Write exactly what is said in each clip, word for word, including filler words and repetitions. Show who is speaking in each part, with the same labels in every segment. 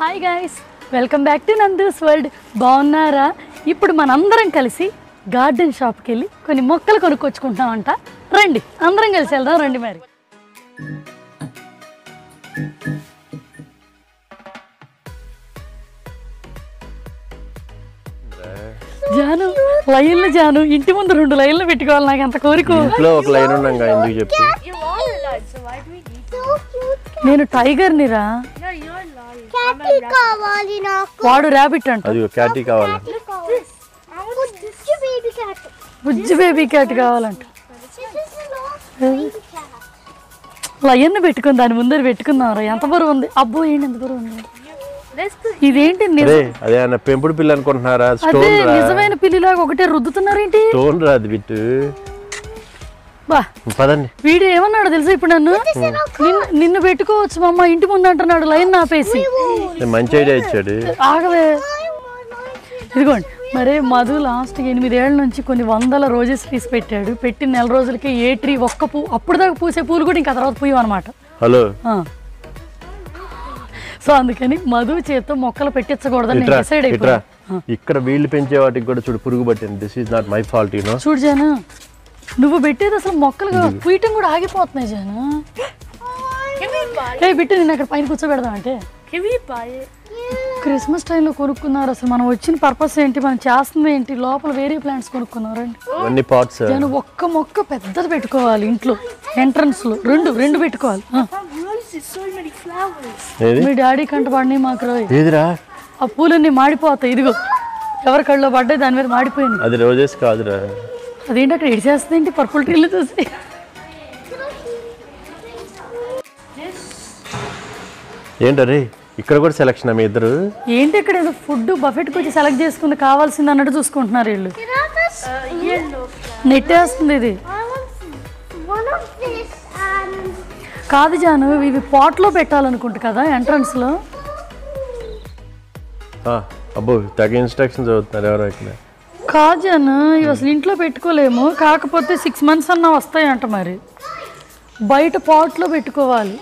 Speaker 1: Hi guys, welcome back to Nandu's world. బాగున్నారా? ఇప్పుడు మనందరం కలిసి గార్డెన్ షాప్కి వెళ్ళి కొన్ని మొక్కలు కొనుక్కొచ్చుకుంటామంట. రండి, అందరం కలిసి వెళ్దాం. రండి మరి. జాను, లైన్లు జాను, ఇంటి ముందు రెండు లైన్లు పెట్టుకోవాలి. నాకు అంత కోరిక.
Speaker 2: ఒక లైన్ ఉన్నాగా, ఎందుకు చెప్పు.
Speaker 1: నేను టైగర్ నిరా, వాడు ర్యాబిట్ అంట.
Speaker 2: అది క్యాటీ కావాలా?
Speaker 1: బుజ్జి బేబీ క్యాట్ కావాలంట. లయన్ పెట్టుకుని దాని ముందర పెట్టుకుందాం రా. ఎంత బరువు ఉంది? అబ్బో, ఏంటి ఎంత బరువు ఉంది? ఇదేంటి
Speaker 2: పెంపుడు పిల్ల అనుకుంటున్నారా?
Speaker 1: అదే నిజమైన పిల్లిలాగా ఒకటే రుద్దుతున్నారేంటి?
Speaker 2: స్టోన్ రాదు బిట్టు.
Speaker 1: బా
Speaker 2: పదండి.
Speaker 1: వీడు ఏమన్నాడు తెలుసా ఇప్పుడు నన్ను? నిన్ను పెట్టుకోవచ్చు మా అమ్మ ఇంటి ముందు అంటున్నాడు లైన్ ఆపేసి.
Speaker 2: మంచి ఐడియా ఇచ్చాడు.
Speaker 1: ఆగవే. ఇదిగోండి మరే మధు లాస్ట్ ఎనిమిదేళ్ల నుంచి కొన్ని వందల రోజెస్ ట్రీస్ పెట్టాడు. పెట్టిన నెల రోజులకి ఏ ట్రీ ఒక్క పూ అప్పుడు దాకా పూసే పూలు కూడా ఇంకా తర్వాత పూయం అనమాట.
Speaker 2: హలో.
Speaker 1: సో అందుకని మధు చేత్తో మొక్కలు పెట్టించకూడదని డిసైడ్ అయిపోయా.
Speaker 2: ఇక్కడ వీళ్ళు పెంచే వాటికి కూడా చూడు పురుగు పట్టింది. This is not my fault. You know.
Speaker 1: చూడు జాను, నువ్వు పెట్టేది అసలు మొక్కలు పూయటం కూడా ఆగిపోతున్నాయి జాను. ఏ బిట్టు నిన్ను అక్కడ పైన కూర్చోబెడదాం అంటే క్రిస్మస్ టైంలో కొనుక్కున్నారు. అసలు మనం వచ్చిన పర్పస్ ఏంటి, మనం చేస్తుంది ఏంటి? లోపల వేరే ప్లాంట్స్ కొనుక్కున్నారండి. జాను, ఒక్క మొక్క పెద్దది పెట్టుకోవాలి ఇంట్లో ఎంట్రన్స్ లో. రెండు రెండు పెట్టుకోవాలి. మీ డాడీ కంట పడినాయి మాకు రోజు. ఆ పూలన్నీ మాడిపోతాయి. ఇదిగో ఎవరి కళ్ళలో పడ్డాయి, దాని మీద మాడిపోయింది.
Speaker 2: అది రోజెస్ కాదురా.
Speaker 1: అదేంటి అక్కడ ఇడిచేస్తుంది ఏంటి పర్పుల్ ట్రీలు చూసి?
Speaker 2: ఏంటరే ఇక్కడ కూడా సెలక్షన్ మీ ఇద్దరు?
Speaker 1: ఏంటి ఇక్కడ ఏదో ఫుడ్ బఫెట్కి వచ్చి సెలెక్ట్ చేసుకుని కావాల్సింది అన్నట్టు చూసుకుంటున్నారు వీళ్ళు. నెట్టేస్తుంది ఇది. కాదు జాను, ఇవి పాట్లో పెట్టాలనుకుంటా కదా ఎంట్రన్స్ లో.
Speaker 2: అబ్బో, తగ్గ ఇన్స్ట్రక్షన్స్ చదువుతున్నారు ఎవరో ఇక్కడ.
Speaker 1: కాదు జాను, ఇవి అసలు ఇంట్లో పెట్టుకోలేము. కాకపోతే సిక్స్ మంత్స్ అన్నా వస్తాయంట. మరి బయట పాట్లో పెట్టుకోవాలి.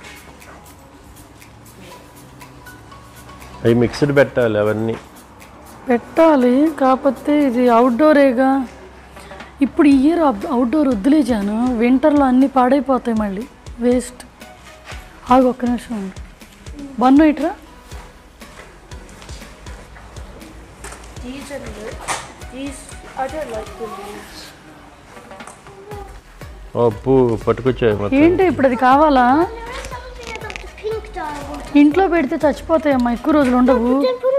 Speaker 2: అవి మిక్స్డ్ పెట్టాలి, అవన్నీ
Speaker 1: పెట్టాలి. కాకపోతే ఇది అవుట్డోరేగా. ఇప్పుడు ఈ ఇయర్ అవుట్డోర్ వద్దులే జాను, వింటర్లో అన్నీ పాడైపోతాయి మళ్ళీ, వేస్ట్. ఆగు ఒక్క నిమిషం ఉండు. బన్ను ఇట్రా. ఏంటి ఇప్పుడు అది కావాలా? ఇంట్లో పెడితే చచ్చిపోతాయమ్మా, ఎక్కువ రోజులు ఉండవు.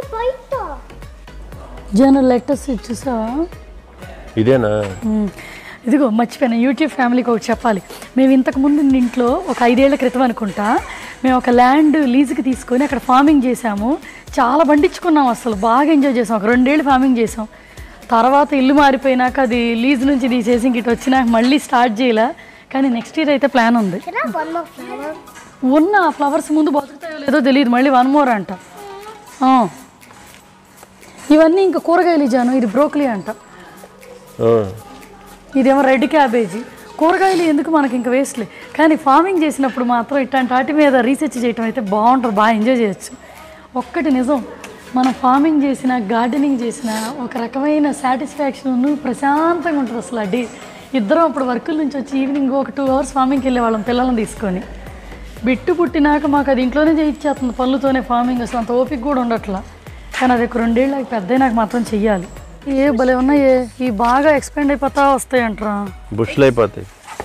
Speaker 1: జనరల్ లెటర్స్ చూసావా?
Speaker 2: ఇదేనా?
Speaker 1: ఇదిగో మర్చిపోయినా, యూట్యూబ్ ఫ్యామిలీకి ఒకటి చెప్పాలి. మేము ఇంతకుముందు ఇంట్లో ఒక ఐదేళ్ల క్రితం అనుకుంటా మేము ఒక ల్యాండ్ లీజుకి తీసుకొని అక్కడ ఫార్మింగ్ చేసాము. చాలా పండించుకున్నాం, అసలు బాగా ఎంజాయ్ చేసాం. ఒక రెండేళ్ళు ఫార్మింగ్ చేసాం. తర్వాత ఇల్లు మారిపోయినాక అది లీజ్ నుంచి తీసేసి ఇంక ఇటు వచ్చినాక మళ్ళీ స్టార్ట్ చేయలే. కానీ నెక్స్ట్ ఇయర్ అయితే ప్లాన్ ఉంది. ఉన్న ఫ్లవర్స్ ముందు బతుకుతాయో లేదో తెలియదు, మళ్ళీ వన్ మోర్ అంట. ఇవన్నీ ఇంకా కూరగాయలు ఇచ్చాను. ఇది బ్రోకలీ అంట, ఇదేమో రెడ్ క్యాబేజీ. కూరగాయలు ఎందుకు మనకి ఇంకా వేస్ట్లే. కానీ ఫార్మింగ్ చేసినప్పుడు మాత్రం ఇట్లాంటి వాటి మీద రీసెర్చ్ చేయటం అయితే బాగుంటుంది, బాగా ఎంజాయ్ చేయొచ్చు. ఒక్కటి నిజం, మనం ఫార్మింగ్ చేసిన గార్డెనింగ్ చేసిన ఒక రకమైన సాటిస్ఫాక్షన్, ప్రశాంతంగా ఉంటుంది అసలు. డే ఇద్దరం అప్పుడు వర్కుల నుంచి వచ్చి ఈవినింగ్ ఒక టూ అవర్స్ ఫార్మింగ్కి వెళ్ళేవాళ్ళం పిల్లల్ని తీసుకొని. బిట్టు పుట్టినాక మాకు అది ఇంట్లోనే చేయించేస్తుంది పళ్ళుతోనే ఫార్మింగ్. అసలు అంత ఓపిక కూడా ఉండట్లా. కానీ అది ఒక రెండేళ్ళకి పెద్ద నాకు మాత్రం చెయ్యాలి. ఏ భలే ఉన్నాయే, ఈ బాగా ఎక్స్పెండ్ అయిపోతా వస్తాయి అంటారా,
Speaker 2: బుష్లు అయిపోతాయి.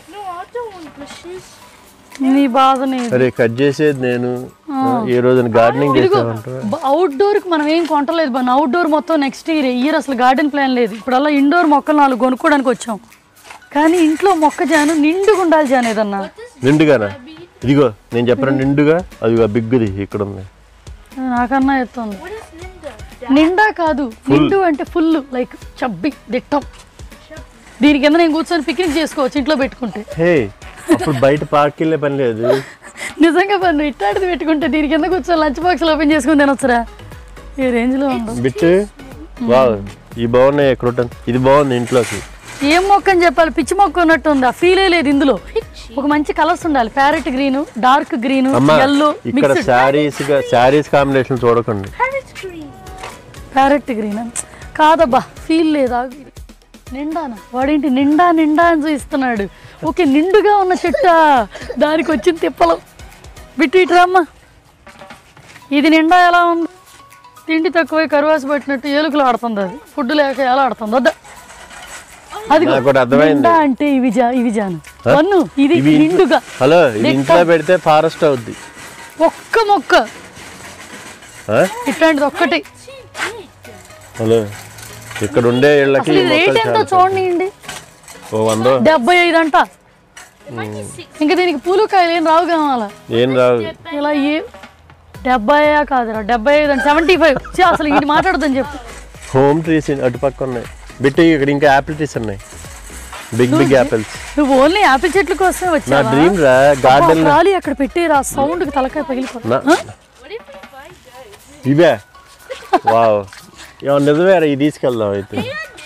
Speaker 1: నీ బాధని
Speaker 2: కట్ చేసేది నేను. ఈ రోజు గార్డెనింగ్
Speaker 1: అవుట్డోర్ కి మనం ఏం కొంటలేదు బాగా. అవుట్డోర్ మొత్తం నెక్స్ట్ ఇయర్ ఇయర్ అసలు గార్డెన్ ప్లాన్ లేదు. ఇప్పుడు అలా ఇండోర్ మొక్కలు నాలుగు కొనుక్కోవడానికి వచ్చాం. కానీ ఇంట్లో మొక్క జాను నిండుగా ఉండాలి జాను. ఏదన్నా
Speaker 2: నిండుగానా? ఇదిగో నేను చెప్పాను నిండుగా, అది బిగ్గుది ఇక్కడ ఉంది.
Speaker 1: నాకన్నా ఎత్తుంది. నిండా కాదు, నిండు అంటే ఫుల్, లైక్ చబ్బి దిట్టం. దీని కింద నేను కూర్చొని పిక్నిక్ చేసుకోవచ్చు ఇంట్లో పెట్టుకుంటే.
Speaker 2: అప్పుడు బయట పార్క్ వెళ్ళే పని లేదు.
Speaker 1: నిజంగా పన్ను ఇట్లాంటిది పెట్టుకుంటే దీని కింద కూర్చొని లంచ్ బాక్స్ ఓపెన్ చేసుకుని తినొచ్చురా. ఈ రేంజ్ లో ఉంది
Speaker 2: బిట్టు. ఈ బాగున్నాయి క్రోటన్, ఇది బాగుంది ఇంట్లోకి.
Speaker 1: ఏం మొక్క అని చెప్పాలి, పిచ్చి మొక్క ఉన్నట్టు ఉంది. ఆ ఫీలే లేదు ఇందులో. ఒక మంచి కలర్స్ ఉండాలి. Parrot green, dark green, yellow
Speaker 2: ఇక్కడ సారీస్ సారీస్ కాంబినేషన్ చూడకండి.
Speaker 1: ప్యారెట్ గ్రీన్ కాదబ్బా, ఫీల్ లేదా నిండానా? వాడేంటి నిండా నిండా అని చూపిస్తున్నాడు. ఓకే, నిండుగా ఉన్న చెట్ట, దానికి వచ్చింది తిప్పలు. బిట్టు ఇటు రమ్మా. ఇది నిండా ఎలా ఉంది? తిండి తక్కువై కరువాసి పట్టినట్టు ఏలుకలు ఆడుతుంది. అది ఫుడ్ లేక ఎలా ఆడుతుంది? వద్దా అది నిండా అంటే ఇవి జా ఇవి జాను వన్ను ఇది నిండుగా.
Speaker 2: హలో, ఇంట్లో పెడితే ఫారెస్ట్ అవుద్ది.
Speaker 1: ఒక్క మొక్క ఇట్లాంటిది ఒక్కటి.
Speaker 2: హలో, ఇక్కడ ఉండే ఇళ్ళకి
Speaker 1: రేట్ ఎంతో చూడండి.
Speaker 2: ఓ వంద
Speaker 1: డెబ్బై ఐదు అంట. ఇంకా దీనికి పూలు కాయలు ఏం రావు కావాలా?
Speaker 2: ఏం రావు.
Speaker 1: ఇలా ఏ డెబ్బై కాదురా, డెబ్బై ఐదు అంటే సెవెంటీ ఫైవ్. అసలు ఇది మాట్లాడదని చెప్పు.
Speaker 2: హోమ్ ట్రీస్ అటు పక్క ఉన్నాయి బిట్టి. ఇక్కడ ఇంకా యాపిల్ ట్రీస్ ఉన్నాయి, బిగ్ బిగ్ యాపిల్స్.
Speaker 1: నువ్వు ఓన్లీ యాపిల్ చెట్ల కోసమే వచ్చావా?
Speaker 2: నా డ్రీమ్ రా. గార్డెన్
Speaker 1: రాలి అక్కడ పెట్టేరా, సౌండ్ కి తలకాయ పగిలిపోతుంది.
Speaker 2: ఇవే వావ్, నిజమే. ఇది తీసుకెళ్దాం అయితే.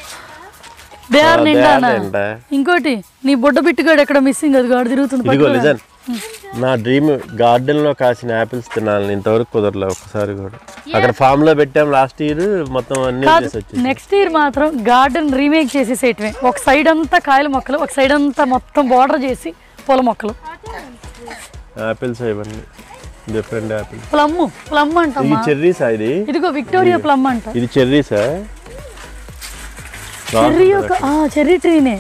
Speaker 1: ఇంకోటి నీ బుడ్డ బిట్టుగాడు ఎక్కడ మిస్సింగ్, అది గాడు తిరుగుతుంది.
Speaker 2: ఇదిగో నిజం, నా డ్రీమ్ గార్డెన్ లో కాసిన యాపిల్స్ తినాలని. ఇంతవరకు కుదరలే ఒక్కసారి కూడా. అక్కడ ఫామ్ లో పెట్టాం లాస్ట్ ఇయర్, మొత్తం అన్ని
Speaker 1: నెక్స్ట్ ఇయర్ మాత్రం గార్డెన్ రీమేక్ చేసేసేయటమే. ఒక సైడ్ అంతా కాయల మొక్కలు, ఒక సైడ్ అంతా మొత్తం బార్డర్ చేసి పూల మొక్కలు.
Speaker 2: యాపిల్స్ ఇవన్నీ డిఫరెంట్ యాపిల్స్.
Speaker 1: ప్లమ్ ప్లమ్ అంట.
Speaker 2: ఇది చెర్రీసా? ఇది
Speaker 1: ఇదిగో విక్టోరియా ప్లమ్ అంట.
Speaker 2: ఇది చెర్రీసా?
Speaker 1: చెర్రీ ఒక చెర్రీ ట్రీనే.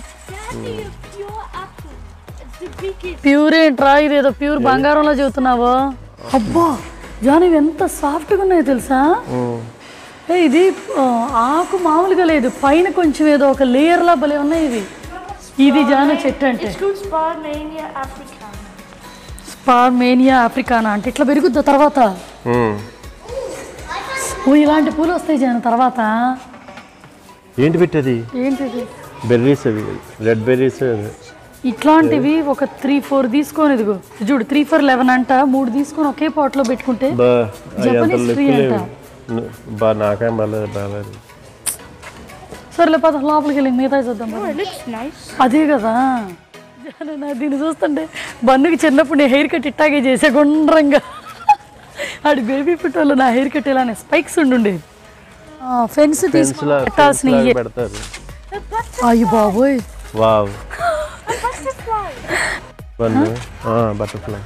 Speaker 1: ప్యూర్ ఏంట్రా, ఇదేదో ప్యూర్ బంగారంలో చెబుతున్నావా? అబ్బా జాన్, ఇవి ఎంత సాఫ్ట్గా ఉన్నాయో తెలుసా? ఏ ఇది ఆకు మామూలుగా లేదు, పైన కొంచెం ఏదో ఒక లేయర్ లా భలే ఉన్నాయి ఇవి. ఇది జాన చెట్టు అంటే స్పార్మేనియా ఆఫ్రికానా అంటే ఇట్లా పెరుగుద్దా తర్వాత? ఓ ఇలాంటి పూలు వస్తాయి జాన తర్వాత.
Speaker 2: ఏంటి పెట్టది?
Speaker 1: ఏంటిది?
Speaker 2: బెర్రీస్ అవి, రెడ్ బెర్రీస్.
Speaker 1: ఇట్లాంటివి ఒక త్రీ ఫోర్ తీసుకొని, ఇదిగో చూడు, త్రీ ఫోర్ లెవెన్ అంట. మూడు తీసుకొని ఒకే పాట్ లో పెట్టుకుంటే జపనీస్ ట్రీ అంట.
Speaker 2: నాకేం బాగాలేదు.
Speaker 1: సర్లే పద లోపలికి వెళ్ళి మిగతా చూద్దాం. అదే కదా, దీన్ని చూస్తుంటే బన్నుకి చిన్నప్పుడు నేను హెయిర్ కట్ ఇట్టాగే చేసే గుండ్రంగా. ఆడి బేబీ ఫోటోలో నా హెయిర్ కట్ ఇలానే స్పైక్స్ ఉండుండేది. ఫెన్స్ తీసుకుని పెట్టాల్సిన. అయ్యి బాబోయ్,
Speaker 2: వావ్, బటర్ఫ్లై.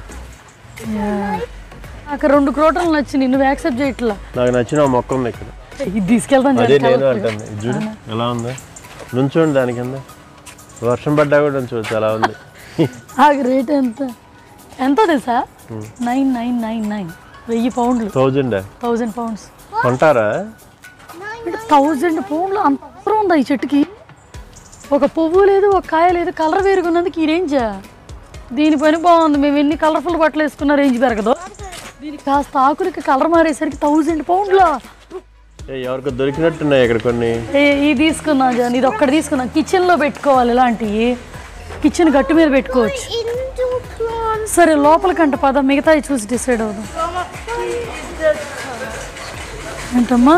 Speaker 1: నాకు రెండు క్రోటన్లు నచ్చింది, నువ్వు యాక్సెప్ట్ చేయట్లా.
Speaker 2: నాకు నచ్చిన మొక్క ఉంది ఇక్కడ,
Speaker 1: ఇది తీసుకెళ్తాను.
Speaker 2: అదే నేను అంటాను. చూడు ఎలా ఉందా, నుంచోండి దాని కింద. వర్షం పడ్డా కూడా నుంచోవచ్చు, అలా ఉంది.
Speaker 1: ఆ రేట్ ఎంత ఎంతో తెలుసా? నైన్ నైన్ నైన్ నైన్ వెయ్యి పౌండ్లు.
Speaker 2: థౌజండ్
Speaker 1: థౌజండ్ పౌండ్స్
Speaker 2: కొంటారా?
Speaker 1: థౌజండ్ పౌండ్లు అంత ఉందా ఈ చెట్టుకి? ఒక పువ్వు లేదు, ఒక కాయ లేదు, కలర్ వేరుగున్నందుకు ఈ రేంజ్. దీని పని బాగుంది. మేము ఎన్ని కలర్ఫుల్ బట్టలు వేసుకున్న రేంజ్ పెరగదు. దీనికి కాస్త ఆకులకి కలర్ మారేసరికి థౌజండ్ పౌండ్లా.
Speaker 2: ఎవరికి దొరికినట్టున్నాయి ఇక్కడ కొన్ని.
Speaker 1: ఇది తీసుకున్నా జాన్, ఇది ఒక్కటి తీసుకున్నా. కిచెన్ లో పెట్టుకోవాలి ఇలాంటివి, కిచెన్ గట్టు మీద పెట్టుకోవచ్చు. సరే లోపలికంట పద, మిగతా చూసి డిసైడ్ అవుదాం. ఏంటమ్మా?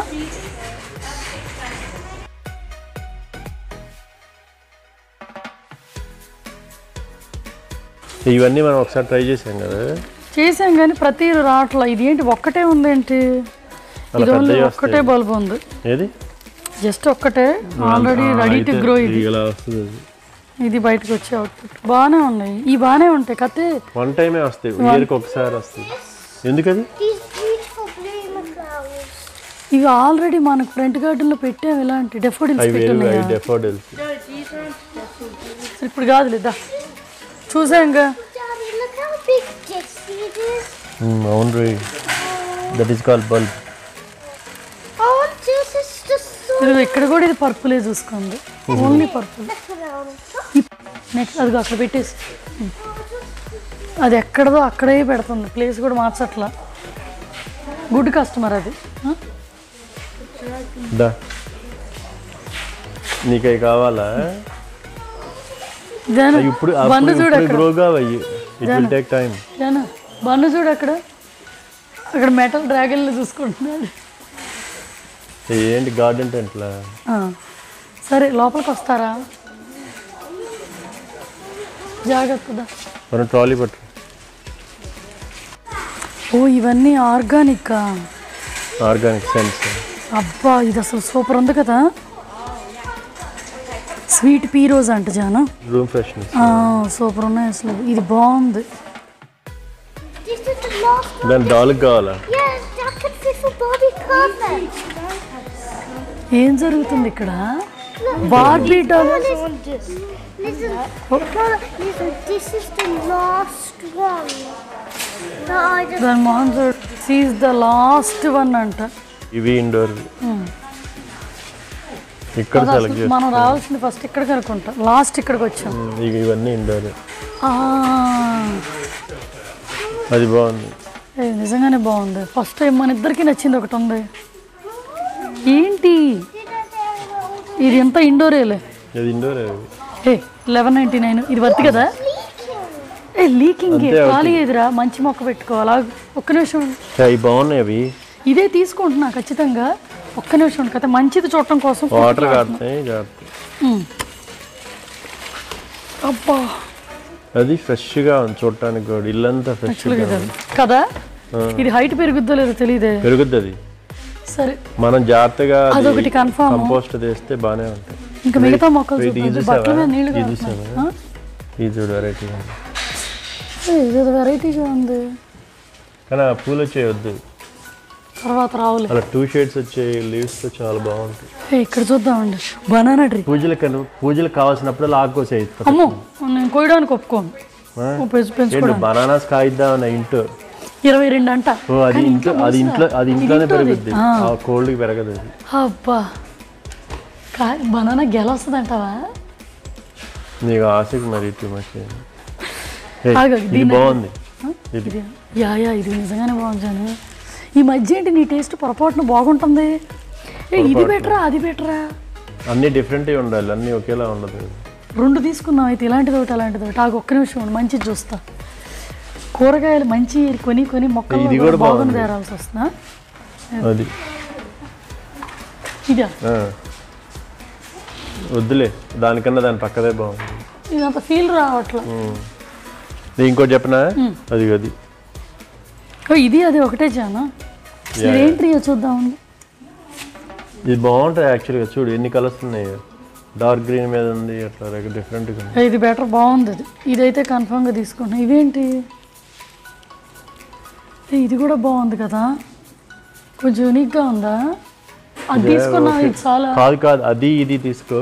Speaker 2: ఇవన్నీ మనం ఒకసారి ట్రై చేసాం కదా.
Speaker 1: చేసాం కానీ ప్రతి రాట్లా. ఇది ఏంటి ఒక్కటే ఉందేంటి? ఇది ఓన్లీ ఒక్కటే బల్బ్ ఉంది.
Speaker 2: ఏది?
Speaker 1: జస్ట్ ఒక్కటే, ఆల్రెడీ రెడీ టు గ్రో. ఇది ఇది బయటకు వచ్చే అవుట్పుట్. బాగానే ఉన్నాయి, ఈ బాగానే ఉంటాయి. కతే
Speaker 2: వన్ టైమే వస్తాయి, ఇయర్కి ఒకసారి వస్తుంది. ఎందుకది?
Speaker 1: ఇవి ఆల్రెడీ మనకు ఫ్రంట్ గార్డెన్ లో పెట్టాము. ఇలాంటి డెఫోడిల్స్ పెట్టున్నాయి.
Speaker 2: డెఫోడిల్స్
Speaker 1: ఇప్పుడు కాదు లేదా, చూసాంగా.
Speaker 2: అవును రీ, దట్ ఈస్ కాల్డ్ బల్బ్.
Speaker 1: ఇక్కడ కూడా ఇది పర్పులే చూసుకోండి, ఓన్లీ పర్పుల్. నెక్స్ట్ అదిగో అక్కడ పెట్టేసి, అది ఎక్కడదో అక్కడే పెడుతుంది, ప్లేస్ కూడా మార్చట్లా. గుడ్ కస్టమర్ అది.
Speaker 2: నీకు అవి కావాలా? ఇప్పుడు
Speaker 1: బండు చూడు బండు చూడు అక్కడ, అక్కడ మెటల్ డ్రాగన్లు చూసుకుంటున్నాడు.
Speaker 2: ఏంటి గార్డెన్ టెంట్లా?
Speaker 1: సరే లోపలికి వస్తారా? జాగ్రత్తదా.
Speaker 2: మనం ట్రాలీ పట్టు.
Speaker 1: ఓ ఇవన్నీ ఆర్గానిక్.
Speaker 2: Organic sense.
Speaker 1: అబ్బా ఇది అసలు సూపర్ ఉంది కదా. స్వీట్ పీ రోజ్ అంట జాను.
Speaker 2: Room freshness.
Speaker 1: సూపర్ ఉన్నాయి అసలు. ఇది బాగుంది.
Speaker 2: దాని డాల్కి కావాలా?
Speaker 1: ఏం జరుగుతుంది ఇక్కడ? Barbie doll. దాని మొహం చూడు. సీజ్ ద లాస్ట్ వన్ అంట.
Speaker 2: ఇవి ఇండోర్. ఇక్కడ సెలెక్ట్ చేస్తాం.
Speaker 1: మనం రావాల్సింది ఫస్ట్ ఇక్కడికి అనుకుంటా. లాస్ట్ ఇక్కడికి వచ్చాం.
Speaker 2: ఇవన్నీ ఇండోర్. అది బాగుంది.
Speaker 1: నిజంగానే బాగుంది. ఫస్ట్ టైం మన ఇద్దరికి నచ్చింది ఒకటి ఉంది. ఏంటి ఇది? ఎంత ఇండోరేలే.
Speaker 2: ఇది indoor.
Speaker 1: Eleven ninety nine ఇది వర్త్ కదా. ఏ లీకింగ్ ఖాళీ ఎదురా. మంచి మొక్క పెట్టుకోవాలా. ఒక్క నిమిషం.
Speaker 2: అవి బాగున్నాయి. అవి
Speaker 1: ఇదే తీసుకుంటున్నా ఖచ్చితంగా. ఒక్క నిమిషం కదా. మంచిది చూడటం కోసం
Speaker 2: వాటర్ కాడుతాయి.
Speaker 1: అబ్బా
Speaker 2: అది ఫ్రెష్గా ఉంది చూడటానికి కూడా. ఇల్లంతా ఫ్రెష్
Speaker 1: కదా. ఇది హైట్ పెరుగుద్దో లేదో తెలియదే.
Speaker 2: పెరుగుద్ది అది.
Speaker 1: సరే
Speaker 2: మనం జాగ్రత్తగా
Speaker 1: అదొకటి కన్ఫర్మ్.
Speaker 2: కంపోస్ట్ చేస్తే బాగానే ఉంటాయి.
Speaker 1: ఇంకా మిగతా మొక్కలు ఇదేదో వెరైటీగా ఉంది.
Speaker 2: కానీ ఆ పూలు వచ్చేయొద్దు.
Speaker 1: తర్వాత రావులే.
Speaker 2: అలా టూ షేడ్స్ వచ్చే లీవ్స్ తో చాలా బాగుంటాయి.
Speaker 1: ఇక్కడ చూద్దామండి. Banana tree.
Speaker 2: పూజలకు పూజలకు కావాల్సినప్పుడు లాక్కోసే.
Speaker 1: అమ్మో నేను కోయడానికి ఒప్పుకోను.
Speaker 2: బనానాస్ కాయిద్దామన్న ఇంట్లో
Speaker 1: ఇరవై రెండు అంట.
Speaker 2: అది ఇంట్లో అది ఇంట్లో అది ఇంట్లోనే పెరుగుద్ది. కోల్డ్ కి పెరగదు అది.
Speaker 1: అబ్బా బనానా గెల వస్తుంది అంటావా?
Speaker 2: నీకు ఆశకి మరి టూ మచ్. ఇది బాగుంది.
Speaker 1: యా యా ఇది నిజంగానే బాగుంది. ఈ మధ్య ఏంటి నీ టేస్ట్ పొరపాటున బాగుంటుంది. ఇది బెటరా అది బెటరా?
Speaker 2: అన్ని డిఫరెంట్ ఉండాలి. అన్ని ఒకేలా ఉండదు.
Speaker 1: రెండు తీసుకున్నాం అయితే. ఇలాంటిది ఒకటి అలాంటిది ఒకటి. ఆగు ఒక్క నిమిషం మంచిది చూస్తా. కూరగాయలు మంచి కొని కొని మొక్కలు బాగుంది తేరాల్సి వస్తుందా?
Speaker 2: అది
Speaker 1: ఇదా
Speaker 2: వద్దులే. దానికన్నా దాని పక్కదే బాగుంది.
Speaker 1: ఇది అంత ఫీల్ రావట్లా.
Speaker 2: ఇంకోటి చెప్పనా? అది అది
Speaker 1: ఇది అది ఒకటే జానా. ఏంటి చూద్దాం.
Speaker 2: ఇది బాగుంటుంది యాక్చువల్గా. చూడు ఎన్ని కలర్స్ ఉన్నాయి. డార్క్ గ్రీన్ మీద ఉంది. అట్లా డిఫరెంట్గా.
Speaker 1: ఇది బెటర్ బాగుంది. ఇది ఇదైతే కన్ఫర్మ్గా తీసుకుంటా. ఇవేంటి? ఇది కూడా బాగుంది కదా. కొంచెం యూనిక్గా ఉందా? అది తీసుకున్నా. ఇది చాలా
Speaker 2: కాదు కాదు అది ఇది తీసుకో.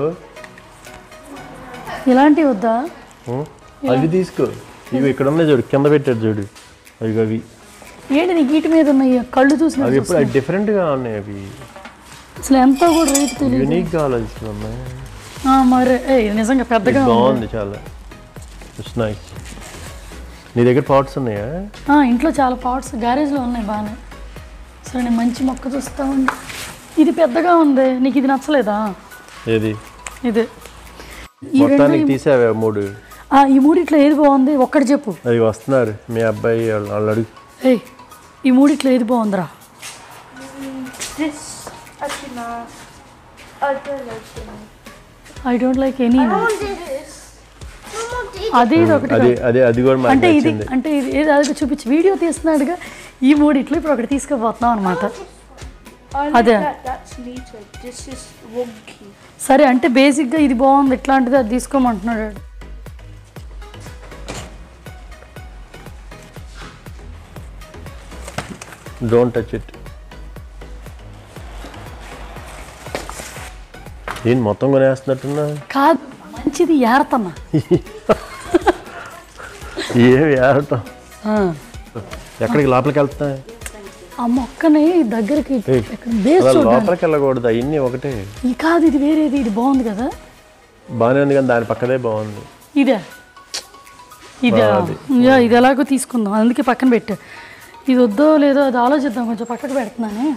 Speaker 1: ఇలాంటివి వద్దా?
Speaker 2: అవి తీసుకో. ఇవి ఇక్కడ ఉన్నాయి చూడు. కింద పెట్టాడు చూడు. అవి అవి
Speaker 1: ఏంటి నీకు వీటి మీద ఉన్నాయి? కళ్ళు చూసి
Speaker 2: అవి ఎప్పుడు అవి డిఫరెంట్గా ఉన్నాయి. అవి
Speaker 1: అసలు ఎంతో కూడా రేట్ తెలియదు.
Speaker 2: యూనిక్గా ఆలోచిస్తున్నాయి.
Speaker 1: మరి నిజంగా పెద్దగా
Speaker 2: బాగుంది చాలా. It's nice. నీ దగ్గర పాట్స్ ఉన్నాయా?
Speaker 1: ఇంట్లో చాలా పాట్స్ గ్యారేజ్లో ఉన్నాయి బాగానే. సరే నేను మంచి మొక్క చూస్తామండి. ఇది పెద్దగా ఉంది. నీకు ఇది నచ్చలేదా?
Speaker 2: ఏది?
Speaker 1: ఇదే.
Speaker 2: మొత్తానికి తీసావా మూడు?
Speaker 1: ఈ మూడిట్లో ఏది బాగుంది ఒక్కటి చెప్పు.
Speaker 2: అది వస్తున్నారు మీ అబ్బాయి వాళ్ళు అడుగు.
Speaker 1: ఏయ్ ఈ మూడిట్లో ఏది బాగుందిరా? I don't like any. అది ఇది ఒకటి.
Speaker 2: అదే అది కూడా
Speaker 1: అంటే ఇది అంటే ఇది ఏది అది చూపించి వీడియో తీస్తున్నాడుగా. ఈ మూడిట్లో ఇప్పుడు ఒకటి తీసుకుపోతున్నాం అనమాట. అదే సరే అంటే బేసిక్గా ఇది బాగుంది ఇట్లాంటిది అది తీసుకోమంటున్నాడు.
Speaker 2: Don't touch it. ఏం మొత్తం కొనేస్తున్నట్టున్నా?
Speaker 1: కాదు మంచిది ఏరతమ్మా.
Speaker 2: ఏమి ఏరటం? ఎక్కడికి లోపలికి వెళ్తా?
Speaker 1: ఆ మొక్కని దగ్గరికి
Speaker 2: లోపలికి వెళ్ళకూడదు. అవన్నీ ఒకటే.
Speaker 1: ఈ కాదు ఇది వేరేది. ఇది బాగుంది కదా.
Speaker 2: బాగానే ఉంది కానీ దాని పక్కదే బాగుంది.
Speaker 1: ఇదే ఇదే ఇది ఎలాగో తీసుకుందాం. అందుకే పక్కన పెట్టా. ఇది వద్దో లేదో అది ఆలోచిద్దాం. కొంచెం పక్కకు పెడుతున్నానే.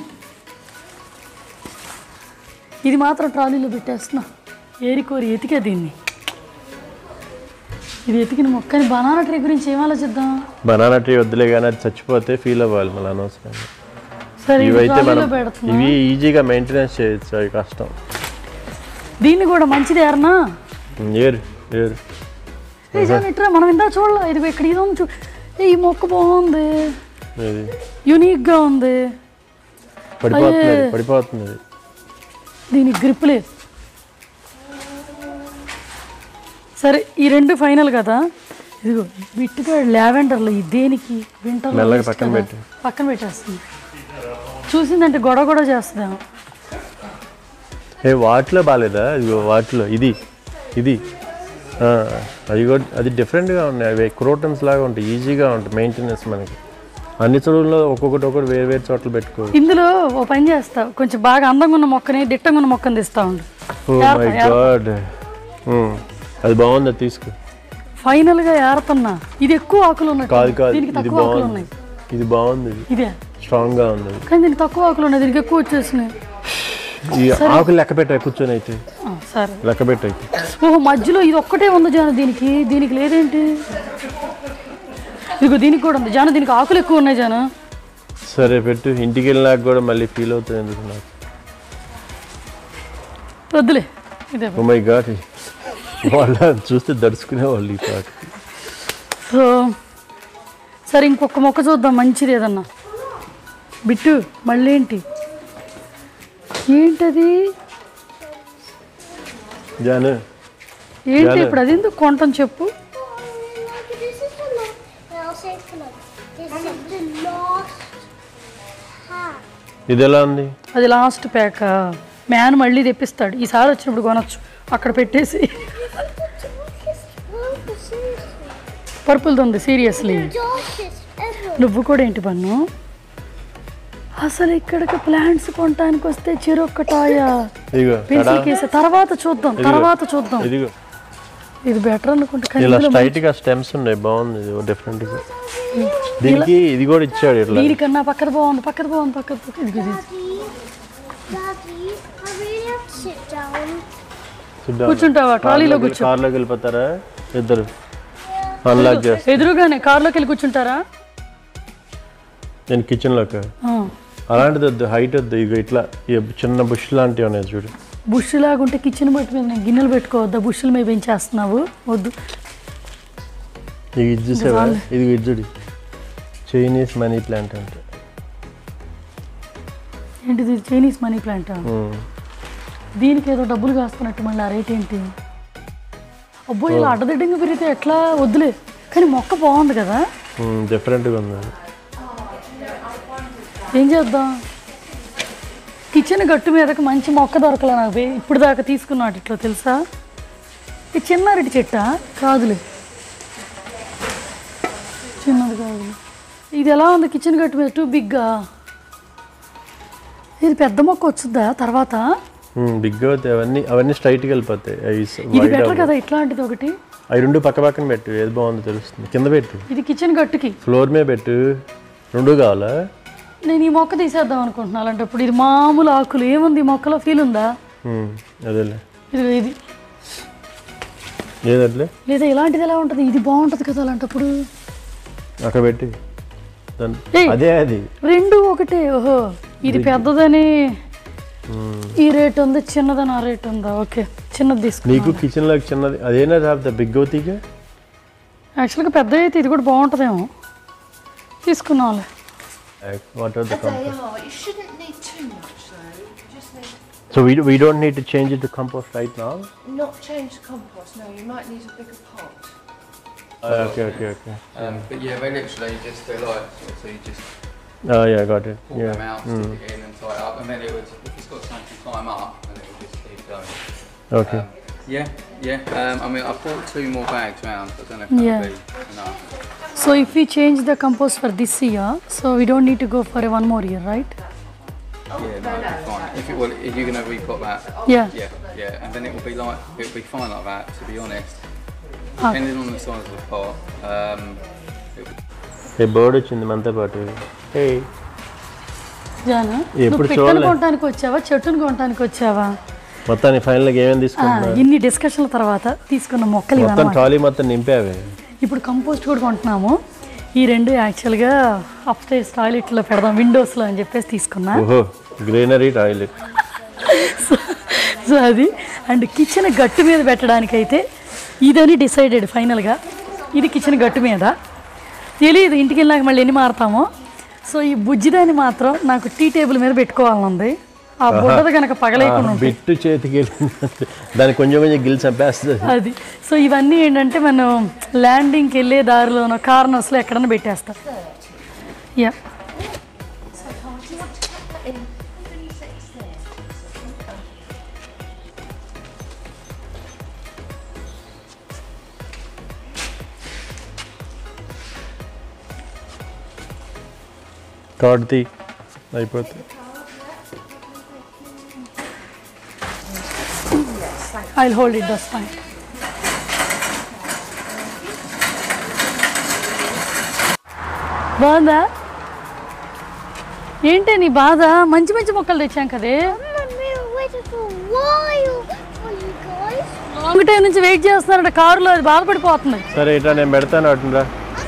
Speaker 1: ఇది మాత్రం ట్రాలీలో పెట్టేస్తున్నా. ఏరికోరి ఎతికే దీన్ని. ఇది ఎతికిన మొక్కని. బనానా ట్రీ గురించి ఏం ఆలోచిద్దాం?
Speaker 2: బనానా ట్రీ వద్దులే కానీ అది చచ్చిపోతే ఫీల్ అవ్వాలి మళ్ళీ అనవసరంగా.
Speaker 1: సరే
Speaker 2: ఇవైతే మనం ఇవి ఈజీగా మెయింటెనెన్స్ చేయొచ్చు. అవి కష్టం.
Speaker 1: దీన్ని కూడా మంచిది ఏరనా?
Speaker 2: ఏరు ఏరు.
Speaker 1: ఏ జాన్ ఇట్రా మనం ఇందా చూడాలి ఇది ఇక్కడ ఇది ఉంది చూ ఈ మొక్క బాగుంది యూనిక్గా ఉంది
Speaker 2: పడిపోతుంది
Speaker 1: దీనికి గ్రిప్ లేదు సరే ఈ రెండు ఫైనల్ కదా ఇదిగో బిట్టుగా లావెండర్లో ఈ దేనికి వింటర్లో
Speaker 2: పక్కన పెట్టి
Speaker 1: పక్కన పెట్టేస్తుంది చూసిందంటే గొడవ గొడవ చేస్తుందేమో
Speaker 2: ఏ వాటిలో బాగాలేదా ఇదిగో వాటిలో ఇది ఇది అది కూడా అది డిఫరెంట్గా ఉన్నాయి అవి క్రోటన్స్ లాగా ఉంటాయి ఈజీగా ఉంటాయి మెయింటెనెన్స్ మనకి అన్ని చోట్లలో ఒక్కొక్కటి ఒక్కటి వేరు వేరు చోట్ల పెట్టుకో
Speaker 1: ఇందులో ఓ పని చేస్తావు కొంచెం బాగా అందంగా ఉన్న మొక్కని దిట్టంగా ఉన్న మొక్కని తీస్తా ఉండు
Speaker 2: ఓ మై గాడ్ అది బాగుంది అది తీసుకో
Speaker 1: ఫైనల్గా ఏరుతున్నా ఇది ఎక్కువ ఆకులు ఉన్నాయి
Speaker 2: కాదు కాదు
Speaker 1: దీనికి
Speaker 2: ఇది
Speaker 1: తక్కువ ఆకులు ఉన్నాయి
Speaker 2: బాగుంది ఇది బాగుంది
Speaker 1: ఇదే
Speaker 2: స్ట్రాంగ్గా ఉంది
Speaker 1: కానీ దీనికి తక్కువ ఆకులు ఉన్నాయి దీనికి ఎక్కువ వచ్చేసినాయి
Speaker 2: ఈ ఆకులు లెక్క పెట్టాయి కూర్చొని అయితే
Speaker 1: సరే
Speaker 2: లెక్క పెట్టాయి
Speaker 1: ఓహో మధ్యలో ఇది ఒక్కటే ఉంది జాన దీనికి దీనికి లేదేంటి ఇదిగో దీనికి కూడా ఉంది జాన దీనికి ఆకులు ఎక్కువ ఉన్నాయి జాన
Speaker 2: సరే పెట్టు ఇంటికి వెళ్ళినాక కూడా మళ్ళీ ఫీల్ అవుతుంది ఎందుకు నాకు
Speaker 1: వద్దులే ఇదే
Speaker 2: ఓ మై గాడ్ వాళ్ళ చూస్తే దడుచుకునే వాళ్ళు ఈ పాట
Speaker 1: సో సరే ఇంకొక మొక్క చూద్దాం మంచిది ఏదన్నా బిట్టు మళ్ళీ ఏంటి ఏంటది
Speaker 2: జాను
Speaker 1: ఏంటి ఇప్పుడు అది ఎందుకు కొంటాం చెప్పు
Speaker 2: ఇది ఎలా ఉంది
Speaker 1: అది లాస్ట్ ప్యాక్ మ్యాన్ మళ్ళీ తెప్పిస్తాడు ఈసారి వచ్చినప్పుడు కొనొచ్చు అక్కడ పెట్టేసి పర్పుల్ది ఉంది సీరియస్లీ నువ్వు కూడా ఏంటి పన్ను అసలు ఇక్కడికి ప్లాంట్స్ కొనడానికి వస్తే చెరొక్కటాయా పెన్సిల్ కేసే తర్వాత చూద్దాం తర్వాత చూద్దాం ఇది బెటర్ అనుకుంటా
Speaker 2: ఇలా స్ట్రైట్ గా స్టెమ్స్ ఉన్నాయి బాగుంది ఇది డిఫరెంట్ గా దీనికి ఇది కూడా ఇచ్చాడు ఇట్లా
Speaker 1: దీనికన్నా పక్కన బాగుంది పక్కన బాగుంది పక్కన ఇది కూర్చుంటావా ట్రాలీలో కూర్చో
Speaker 2: కార్లోకి వెళ్ళిపోతారా ఇద్దరు అన్లాక్ చేస్తా
Speaker 1: ఎదురుగానే కార్లోకి వెళ్ళి కూర్చుంటారా
Speaker 2: నేను కిచెన్ లోకి అలాంటిది వద్దు హైట్ వద్దు ఇక ఇట్లా చిన్న బుష్ లాంటివి ఉన్నాయి చూడు
Speaker 1: బుష్ లాగా ఉంటే కిచెన్ బట్టి మీద నేను గిన్నెలు పెట్టుకోవద్దా బుష్లు మీద పెంచేస్తున్నావు వద్దు
Speaker 2: ఇది ఇది చూసావా ఇది ఇజ్జుడి చైనీస్ మనీ ప్లాంట్ అంటే
Speaker 1: ఏంటిది చైనీస్ మనీ ప్లాంట్ దీనికి ఏదో డబ్బులు కాస్తున్నట్టు మళ్ళీ ఆ రేట్ ఏంటి అబ్బో ఇలా అడ్డదిడ్డంగా పెరిగితే ఎట్లా వద్దులే కానీ మొక్క బాగుంది కదా
Speaker 2: డిఫరెంట్గా ఉంది
Speaker 1: ఏం చేద్దాం కిచెన్ గట్టు మీదకి మంచి మొక్క దొరకలే నాకు ఇప్పుడు దాకా తీసుకున్నాడు ఇట్లా తెలుసా ఇది చిన్న అరటి చెట్టా కాదులే చిన్నది కాదు ఇది ఎలా ఉంది కిచెన్ గట్టు మీద టూ బిగ్గా ఇది పెద్ద మొక్క వచ్చుద్దా తర్వాత
Speaker 2: బిగ్గా అవుతాయి అవన్నీ అవన్నీ స్ట్రైట్గా వెళ్ళిపోతాయి
Speaker 1: ఇది బెటర్ కదా ఇట్లాంటిది ఒకటి
Speaker 2: అవి రెండు పక్క పక్కన పెట్టు ఏది బాగుందో తెలుస్తుంది కింద పెట్టు
Speaker 1: ఇది కిచెన్ గట్టుకి
Speaker 2: ఫ్లోర్ మీద పెట్టు రెండు కావాలా
Speaker 1: నేను ఈ మొక్క తీసేద్దాం అనుకుంటున్నా అలాంటప్పుడు ఇది మామూలు ఆకులు ఏముంది ఈ మొక్కలో ఫీల్ ఉందా
Speaker 2: అదేలే
Speaker 1: ఇది ఇది
Speaker 2: ఏదట్లే
Speaker 1: లేదా ఇలాంటిది ఎలా ఉంటుంది ఇది బాగుంటుంది కదా అలాంటప్పుడు
Speaker 2: అక్కడ పెట్టి అదే అది
Speaker 1: రెండు ఒకటే ఓహో ఇది పెద్దదని ఈ రేట్ ఉంది చిన్నదని ఆ రేట్ ఉందా ఓకే చిన్నది తీసుకు
Speaker 2: నీకు కిచెన్లో చిన్నది అదేనా రాబోతా బిగ్ అవుతాయిగా
Speaker 1: యాక్చువల్గా పెద్ద అయితే ఇది కూడా బాగుంటుందేమో తీసుకున్నాంలే
Speaker 2: What are the compost?
Speaker 3: Are. You shouldn't need too much though. You just need.
Speaker 2: So we we don't need to change it to compost right now.
Speaker 3: Not change the compost. No, you might need a bigger pot.
Speaker 2: Uh, okay, okay, okay.
Speaker 4: Um, but yeah, they literally just do like so you just.
Speaker 2: Oh yeah, got it.
Speaker 4: Pull
Speaker 2: Yeah.
Speaker 4: them out, stick mm. it in, and tie it up, and then it would. If it's got something to climb up, then it will just keep going.
Speaker 2: Okay.
Speaker 4: Um, yeah, yeah. Um, I mean, I brought two more bags round. But I don't know if that'll
Speaker 1: Yeah.
Speaker 4: be enough.
Speaker 1: So if we change the compost for this year, so we don't need to go for a one more year, right?
Speaker 4: Yeah, no, it'll be fine. If it will, if you're gonna repot that.
Speaker 1: Yeah.
Speaker 4: Yeah, yeah, and then it will be like it'll be fine like that. To be honest,
Speaker 1: Okay.
Speaker 4: depending on the size of the pot. Um,
Speaker 2: ఏ bird వచ్చింది మనతో పాటు హే
Speaker 1: జానా
Speaker 2: ఎప్పుడు
Speaker 1: నువ్వు పిట్టను
Speaker 2: చూడలే.
Speaker 1: కొనడానికి వచ్చావా చెట్టును కొనడానికి వచ్చావా
Speaker 2: మొత్తాన్ని ఫైనల్గా ఏమేమి
Speaker 1: ఆ,
Speaker 2: తీసుకున్నా
Speaker 1: ఇన్ని డిస్కషన్ల తర్వాత తీసుకున్న మొక్కలు
Speaker 2: మొత్తం
Speaker 1: ఇవన్నమాట
Speaker 2: ట్రాలీ మొత్తం నింపావే
Speaker 1: ఇప్పుడు కంపోస్ట్ కూడా కొంటున్నాము ఈ రెండు యాక్చువల్గా అప్ స్టైర్స్ టాయిలెట్లో పెడదాం విండోస్లో అని చెప్పేసి తీసుకున్నా
Speaker 2: ఓహో గ్రీనరీ టాయిలెట్
Speaker 1: సో అది అండ్ కిచెన్ గట్టు మీద పెట్టడానికైతే ఇదని డిసైడెడ్ ఫైనల్గా ఇది కిచెన్ గట్టు మీద తెలియదు ఇంటికి వెళ్ళాక మళ్ళీ ఎన్ని మారుతామో. సో ఈ బుజ్జిదాన్ని మాత్రం నాకు టీ టేబుల్ మీద పెట్టుకోవాలనుంది. ఆ బుడ్డది కనుక పగలేకుండా
Speaker 2: బిట్టు చేతికి దాన్ని కొంచెం కొంచెం గిల్ చంపేస్తుంది
Speaker 1: అది. సో ఇవన్నీ ఏంటంటే మనం ల్యాండింగ్కి వెళ్ళే దారిలోనో కార్నర్స్లో ఎక్కడన్నా పెట్టేస్తాం. యా
Speaker 2: కార్డ్ది అయిపోతుంది.
Speaker 1: I'll hold it, that's fine. బాగుందా? ఏంటి నీ బాధ? మంచి మంచి మొక్కలు తెచ్చాం కదే. లాంగ్ టైం నుంచి వెయిట్ చేస్తున్నారంట కారులో, అది బాధపడిపోతుంది.
Speaker 2: సరే ఇట్లా నేను పెడతాను అటుందా.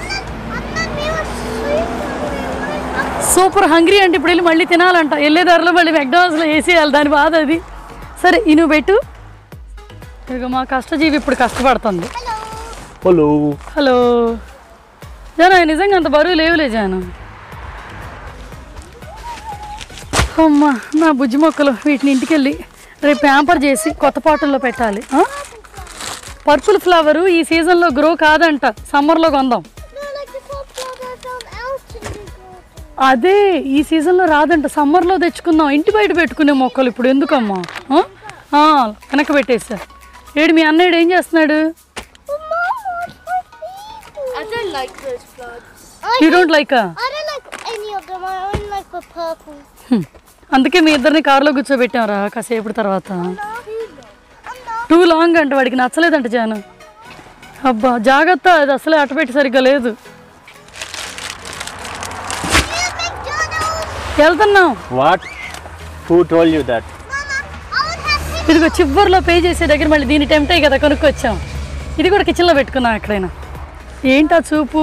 Speaker 1: సూపర్ హంగ్రీ అంటే ఇప్పుడు వెళ్ళి మళ్ళీ తినాలంట. వెళ్ళే దారిలో మళ్ళీ మెక్డానల్డ్స్లో వేసేయాలి, దాని బాధ అది. సరే ఈ నువ్వు పెట్టు. ఇక మా కష్టజీవి ఇప్పుడు కష్టపడుతుంది.
Speaker 2: హలో
Speaker 1: హలో జాను, నిజంగా అంత బరువు లేవులే జాను. అమ్మా నా బుజ్జి మొక్కలు, వీటిని ఇంటికి వెళ్ళి రేపు ప్యాంపర్ చేసి కొత్త పాటల్లో పెట్టాలి. పర్పుల్ ఫ్లవరు ఈ సీజన్లో గ్రో కాదంట, సమ్మర్లో కొందాం. అదే ఈ సీజన్లో రాదంట, సమ్మర్లో తెచ్చుకుందాం. ఇంటి బయట పెట్టుకునే మొక్కలు ఇప్పుడు ఎందుకమ్మా? వెనక పెట్టేసా. ఏడు మీ అన్నయ్య ఏం చేస్తున్నాడు?
Speaker 5: I don't like those flowers.
Speaker 1: You don't like her?
Speaker 5: I don't like any of them. I only like the purple.
Speaker 1: అందుకే మీ ఇద్దరిని కారులో కూర్చోబెట్టాంరా కాసేపు తర్వాత. టూ లాంగ్ అంటే వాడికి నచ్చలేదంట జాను. అబ్బా జాగ్రత్త, అది అసలే అట్టపెట్టి సరిగ్గా లేదు. వెళ్తున్నాం.
Speaker 2: What who told you that?
Speaker 1: ఇదిగో చివరిలో పే చేసే దగ్గర మళ్ళీ దీని టెంప్ట్ అయ్యి కదా కొనుక్కొచ్చాం. ఇది కూడా కిచెన్లో పెట్టుకున్నాం ఎక్కడైనా. ఏంటా చూపు?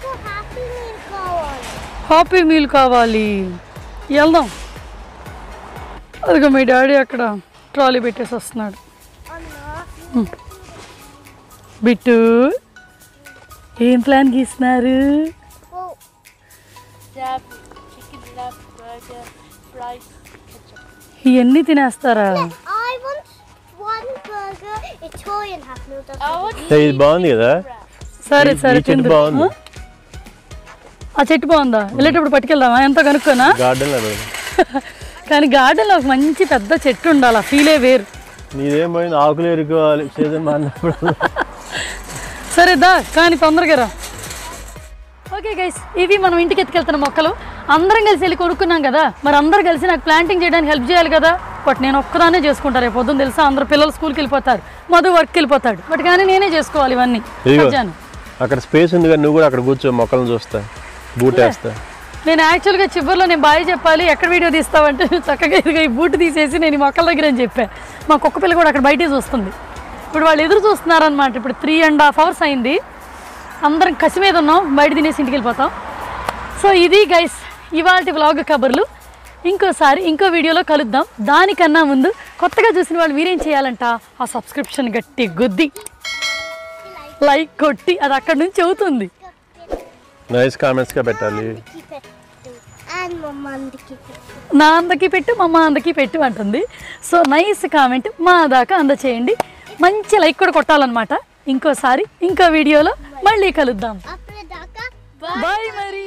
Speaker 1: హ్యాపీ మీల్ కావాలి, వెళ్దాం. అదిగో మీ డాడీ అక్కడ ట్రాలీ పెట్టేసి వస్తున్నాడు. బిట్టు ఏం ప్లాన్ గీస్తున్నారు? ఇవన్నీ తినేస్తారా?
Speaker 2: ఇది బాగుంది కదా.
Speaker 1: సరే సరే
Speaker 2: చెట్టు బాగుంది.
Speaker 1: ఆ చెట్టు బాగుందా? వెళ్ళేటప్పుడు పట్టుకెళ్దామా? ఎంతో కనుక్కోనా?
Speaker 2: గార్డెన్
Speaker 1: కానీ గార్డెన్లో ఒక మంచి పెద్ద చెట్టు ఉండాలి, ఆ ఫీలే వేరు.
Speaker 2: నీదేం పోయింది, ఆకులు ఎరుకోవాలి సీజన్ మారినప్పుడు.
Speaker 1: సరే దా కానీ తొందరగా రా. ఓకే గైస్, ఇవి మనం ఇంటికి ఎత్తుకెళ్తున్న మొక్కలు. అందరం కలిసి వెళ్ళి కొనుక్కున్నాం కదా, మరి అందరు కలిసి నాకు ప్లాంటింగ్ చేయడానికి హెల్ప్ చేయాలి కదా. బట్ నేను ఒక్కదానే చేసుకుంటాను. రేపు పొద్దున్న తెలుసా, అందరు పిల్లలు స్కూల్కి వెళ్ళిపోతారు, మధు వర్క్కి వెళ్ళిపోతాడు. బట్ కానీ నేనే చేసుకోవాలి ఇవన్నీ.
Speaker 2: అక్కడ స్పేస్ ఉంది కదా, నువ్వు కూడా అక్కడ కూర్చో, మొక్కలను చూస్తా, బూట్ వేస్తా.
Speaker 1: నేను యాక్చువల్గా చివరిలో నేను బాయ్ చెప్పాలి, ఎక్కడ వీడియో తీస్తావంటే చక్కగా ఇదిగా ఈ బూట్ తీసేసి నేను ఈ మొక్కల దగ్గర అని చెప్పాను. మా కుక్క పిల్ల కూడా అక్కడ బయటే చూస్తుంది. ఇప్పుడు వాళ్ళు ఎదురు చూస్తున్నారనమాట. ఇప్పుడు త్రీ అండ్ హాఫ్ అవర్స్ అయింది, అందరం కసి మీద ఉన్నాం, బయట తినేసి ఇంటికి వెళ్ళిపోతాం. సో ఇది గైస్ ఇవాళ వ్లాగ్ కబుర్లు. ఇంకోసారి ఇంకో వీడియోలో కలుద్దాం. దానికన్నా ముందు కొత్తగా చూసిన వాళ్ళు మీరేం చేయాలంట, ఆ సబ్స్క్రిప్షన్ గట్టి గుద్ది లైక్ కొట్టి అది అక్కడ నుంచి అవుతుంది.
Speaker 2: నైస్ కామెంట్స్ గా పెట్టాలి.
Speaker 1: నా అందకి పెట్టు, మా అమ్మ అందకి పెట్టు అంటుంది. సో నైస్ కామెంట్ మా దాకా అందచేయండి, మంచి లైక్ కూడా కొట్టాలన్నమాట. ఇంకోసారి ఇంకో వీడియోలో మళ్ళీ కలుద్దాం. బాయ్ మరి.